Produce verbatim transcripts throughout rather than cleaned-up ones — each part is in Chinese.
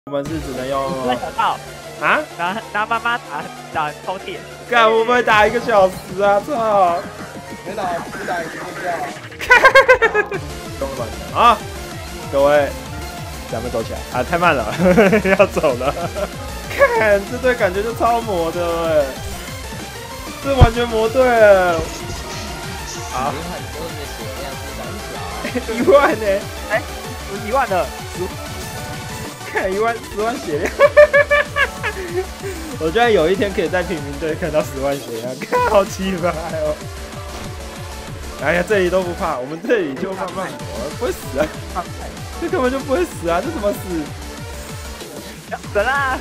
我们是只能用。 我想到啊， 拿拿妈妈打打抽屉。 干，我们会打一个小时啊！操！ 没打，不打一个就掉。 中了啊！各位，咱们走起来啊！太慢了，要走了。看这队感觉就超磨的哎，这完全磨对了。啊！一万呢？ 哎，有一万的， 看一万十万血量。我觉得有一天可以在平民队看到十万血量，看好气派哦！哎呀，这里都不怕，我们这里就慢慢磨，不会死啊！这根本就不会死啊！这怎么死？ 死啦！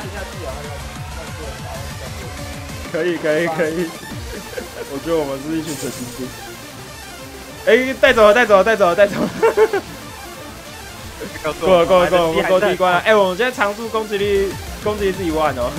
可以可以可以，我觉得我们是一群神经病。哎，带走了带走了带走了带走了！够了够了够了，我们过第一关了。哎，我们现在常驻攻击力攻击力是一万哦。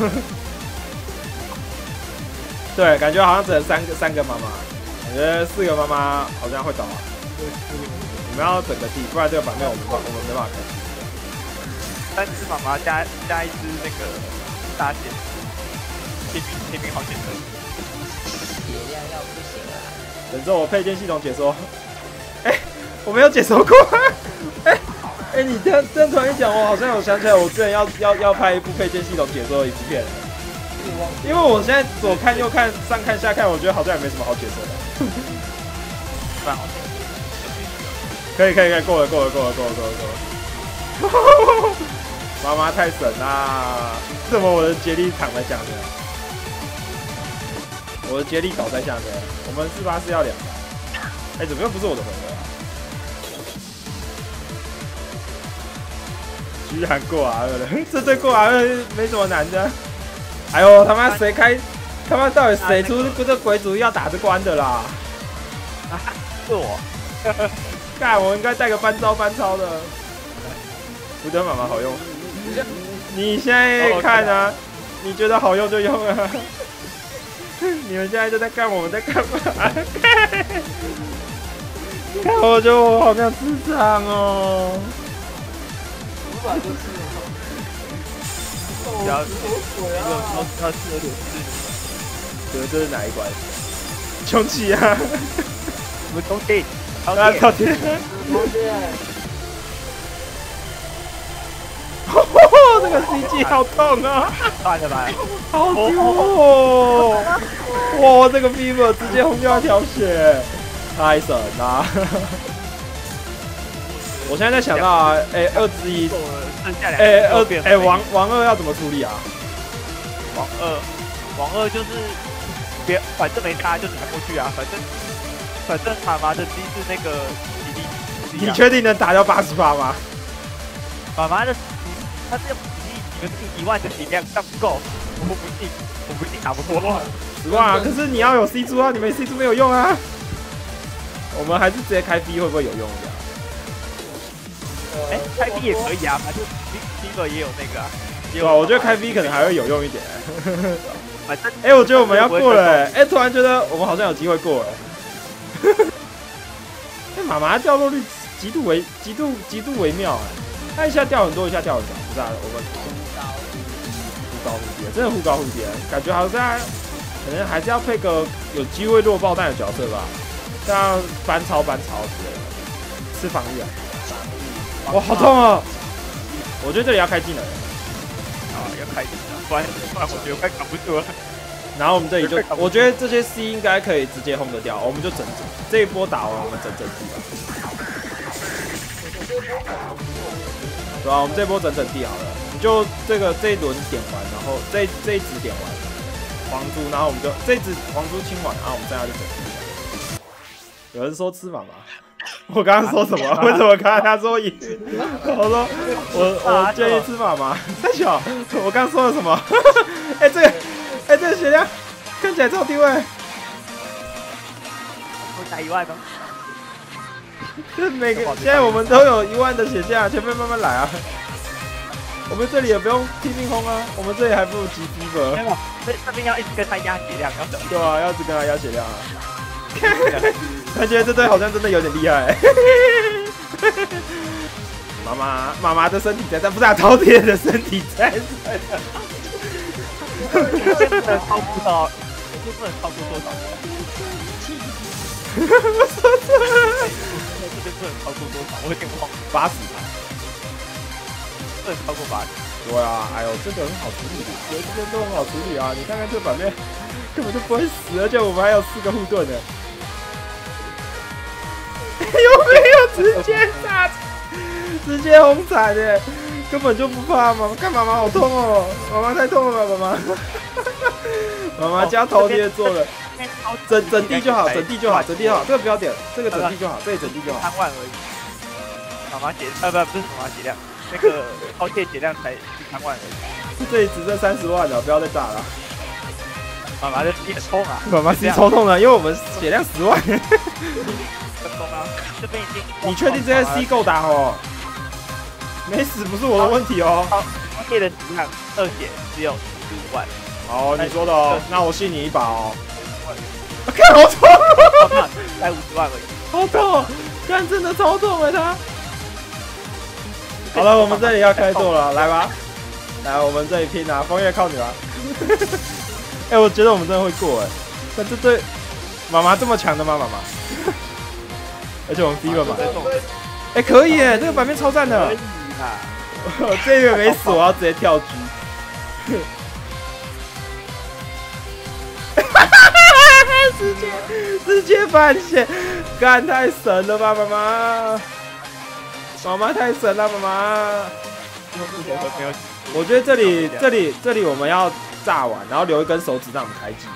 对，感觉好像只能三个三个妈妈，感觉四个妈妈好像会倒啊。你们要整个地，不然这个版面我们我们没办法开。 三只妈妈加加一只那个大姐，天兵天兵好险的。 血量要不行了。 等着我配件系统解说。哎、欸，我没有解说过。哎、欸、哎、欸，你这样这样突然一讲，我好像有想起来，我之前要要要拍一部配件系统解说的影片。因为我现在左看右看上看下看，我觉得好像也没什么好解说的。 蛮好的。 可以可以可以，够了够了够了够了够了够了。妈妈太神啦！怎么我的杰力躺在下面？我的杰力倒在下面。我们四八四要两个。哎、欸，怎么又不是我的回合啊？居然过 R 二了，这对过 R 二没什么难的。哎呦，他妈谁开？他妈到底谁出这鬼主意要打这关的啦？ 啊，是我。 干，我应该带个班招班超的。福德妈妈好用。你现在看啊，你觉得好用就用啊。你们现在就在干，我们在干嘛？看，我觉得我好像智障哦。 五百就是。 不要，这个要要是有点事。 对，这是哪一关？穷奇啊！ 我们兄弟， 啊，靠天！ 兄弟。 这个 C G 好痛啊！ 算了吧， 好丢哦！哇，这个 Vivo 直接轰掉一条血，太神啦！我现在在想到啊，哎、欸，二之一，哎，二哎、欸，王王二要怎么处理啊？ 王二，王二就是别，反正没他就打过去啊，反正反正妈妈的机是那个体力， 你确定能打掉八十八吗？ 妈妈的，他是用体力，你们是一万的体量，但不够，我不信，我不一定打不过。 十万啊！可是你要有 C 猪啊，你没 C 猪没有用啊。我们还是直接开 B 会不会有用的？ 哎、欸，开 B 也可以啊，反正 Vivo 也有那个啊。 对啊，我觉得开 B 可能还会有用一点。 反正， 哎、欸，我觉得我们要过了、欸，哎、欸，突然觉得我们好像有机会过了、欸。哎，妈妈掉落率极度微，极度极度微妙哎、欸，它一下掉很多，一下掉很少，不是啊？我们忽高忽低，真的忽高忽低，感觉好像可能还是要配个有机会落爆弹的角色吧，像班超班超之类的，吃防御啊。哇，好痛啊！我觉得这里要开技能。 啊，要开技能，不然不然我觉得快扛不住了。 然后我们这里就，我觉得这些 C 应该可以直接轰得掉，我们就整整这一波打完，我们整整地吧。对啊，我们这波整整地好了，你就这个这一轮点完，然后这这一直点完黄珠，然后我们就这一直黄珠清完，然后我们剩下就整地。有人说吃妈妈。我刚刚说什么？为什么刚刚他说赢？我说我我建议吃妈妈。三小，我刚说了什么？哎、欸，这个哎、欸、这个血量看起来超低位。 我打一万哦。 这每个现在我们都有一万的血价，前面慢慢来啊。我们这里也不用拼命轰啊，我们这里还不如集低吧。 这这边要一直跟他压血量，要等。 对啊，要一直跟他压血量啊。感觉这队好像真的有点厉害、欸。 妈妈妈妈的身体在这，不是啊，饕餮的身体在这。 不能超过到，就不能超过多少？ 我说错了， 这边不能超过多少？我有点忘了， 八十吧。 不能超过八十。 对啊，哎呦，这个很好处理，有这边都很好处理啊。你看看这版面，根本就不会死，而且我们还有四个护盾呢。有没有直接杀？直接轰惨耶！根本就不怕妈妈，看妈妈好痛哦，妈妈太痛了吧，妈妈。妈妈家头餮做了，整整地就好，整地就好，整地就好，这个不要点，这个整地就好，这里整地就好。 三万而已。妈妈血，呃不不是妈妈血量，那个饕餮血量才三万而已。 这里只剩三十万了，不要再炸了。 妈妈的血冲啊！ 妈妈是抽痛了，因为我们血量十万。 成功啊！这边已经。 你确定这些 C 够打哦？没死不是我的问题哦。 饕餮的血量二血只有十五万。 哦，你说的哦，那我信你一把哦。看好痛， 才五十万而已， 好痛，看真的超痛哎他。好了，我们这里要开做了，来吧，来我们这里拼啊，枫叶靠你了。哎，我觉得我们真的会过哎，但这对妈妈这么强的吗？妈妈？而且我们 V 了嘛，哎可以哎，这个版面超赞的。我这个没死，我要直接跳狙。直接直接反血，干太神了吧，妈妈！妈妈太神了，妈妈！我觉得这里这里这里我们要炸完，然后留一根手指让我们开技，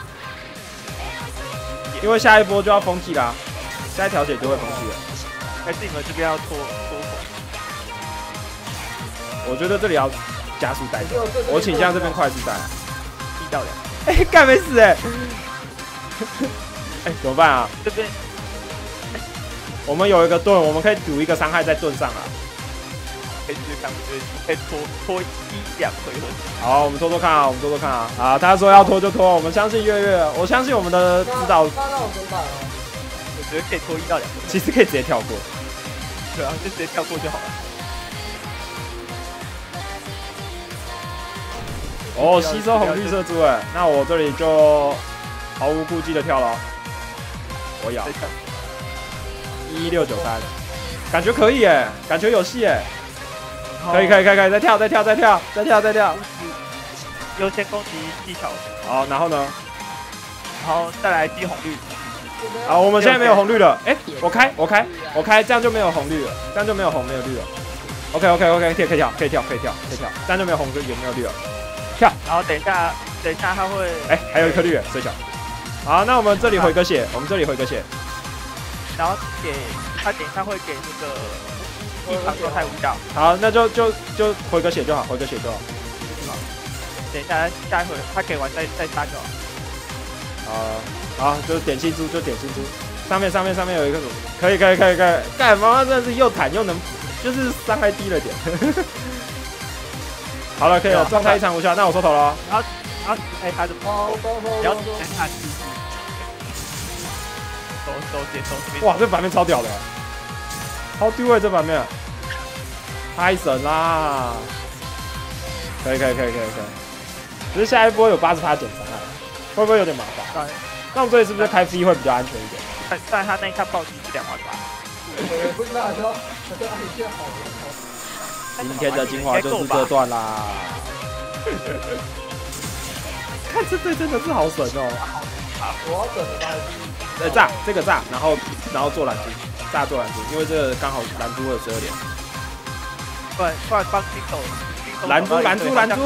因为下一波就要封技啦，下一条血就会封技了。 还是你们这边要拖拖手？ 我觉得这里要加速带，我倾向这边快速带。 一到两。 哎，干没死哎！哎，怎么办啊？ 这边我们有一个盾，我们可以赌一个伤害在盾上啊。 可以试试看，我觉得可以拖拖一两回合。 好，我们拖拖看啊，我们拖拖看啊。啊，他说要拖就拖，我们相信月月，我相信我们的指导。 那那我怎么办啊？ 我觉得可以拖一到两回合。 其实可以直接跳过。 对啊，就直接跳过就好了。 哦，吸收红绿色珠哎，那我这里就毫无顾忌的跳了。我咬一六九三，感觉可以哎，感觉有戏哎，可以可以可以可以，再跳再跳再跳再跳再跳， 优先攻击技巧。 好，然后呢？ 然后再来滴红绿。 好，我们现在没有红绿了，哎，我开我开我开，这样就没有红绿了，这样就没有红没有绿了。OK OK OK， 可以可以跳可以跳可以跳可以跳，这样就没有红绿也没有绿了。跳， 然后等一下，等一下他会， 哎、欸，还有一颗绿，睡觉。好，那我们这里回个血，我们这里回个血。 然后给他等一下会给那个一场状态五角。 好，那就就就回个血就好，回个血就好。 好，等一下下一回他给完再再杀就好。 好，好，就是点心珠，就点心珠。上面上面上面有一个，可以可以可以可以。干，妈妈真的是又坦又能，就是伤害低了点。好了，可以了，状态异常无效，那我收头了。 然后，然后哎，他的好，走走然后走走。 等他手手接手这边。 哇，这版面超屌的，好丢哎，这版面，太神啦！可以可以可以可以可以，只是下一波有八十趴减伤害，会不会有点麻烦？那我们这里是不是开 V 会比较安全一点？ 但但他那一下暴击是两万八。 不是那时候，那时候按一下好了。 今天的精华就是这段啦。看这队真的是好神哦！ 我要等的吧。 呃，炸这个炸，然后然后做蓝珠，炸做蓝珠，因为这个刚好蓝珠会有十二点。 不然不然帮新手， 蓝珠蓝珠蓝珠，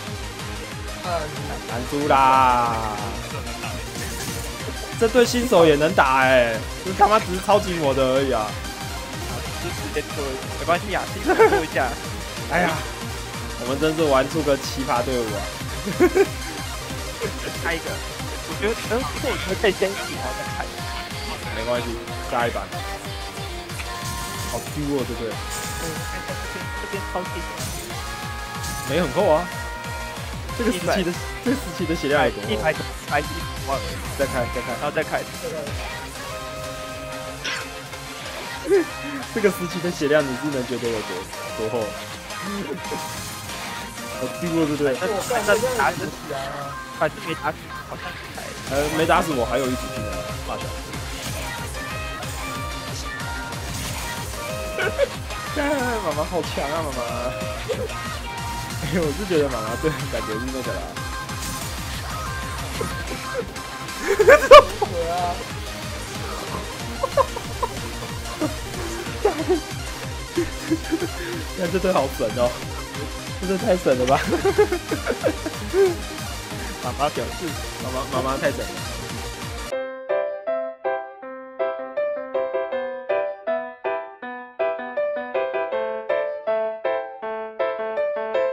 蓝珠啦！这对新手也能打哎，这他妈只是超级魔的而已啊！ 就直接拖，没关系啊，新手拖一下。 哎呀，我们真是玩出个奇葩队伍啊！ 开一个，我觉得嗯，这我觉得可以先洗，然后再开。 没关系，下一版。好丢哦，对不对？ 嗯，这边这边超气。 没很厚啊。这个时期的这个时期的血量有多厚？ 一排一排一，我再开再开， 然后再开。 这个时期的血量你是能觉得有多多厚？我记过对不对？ 我干这样打死啊！ 反正没打死，好像才呃，没打死我，还有一组技能，发小。妈妈好强啊，妈妈！哎，我是觉得妈妈对，感觉是那个啦。 对啊， 看这队好神哦，这队太神了吧！ 妈妈表示， 妈妈妈妈太神了。